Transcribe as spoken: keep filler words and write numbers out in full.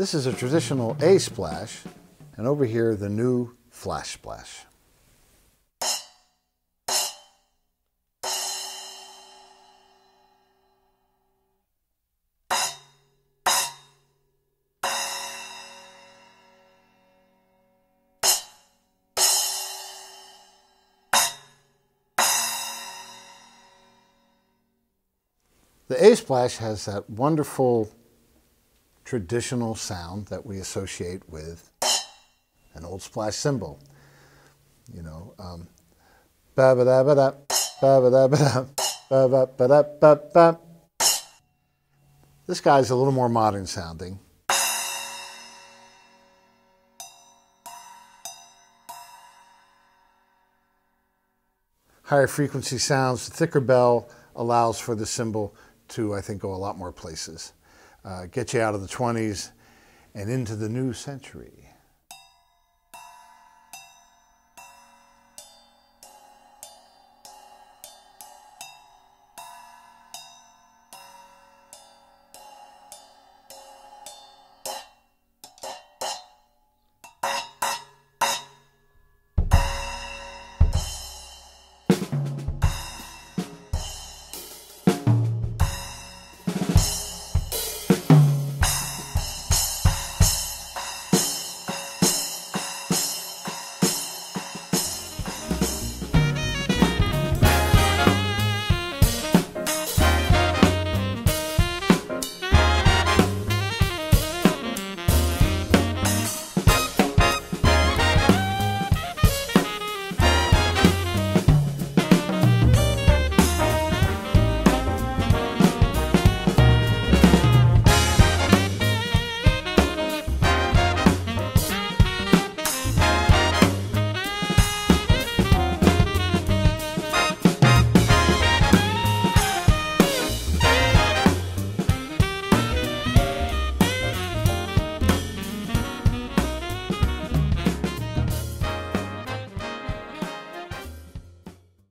This is a traditional A splash, and over here the new flash splash. The A splash has that wonderful traditional sound that we associate with an old splash cymbal. You know, um, ba ba da ba da, ba ba da ba da, ba ba ba da ba ba. This guy's a little more modern sounding. Higher frequency sounds, the thicker bell allows for the cymbal to, I think, go a lot more places. Uh, get you out of the twenties and into the new century.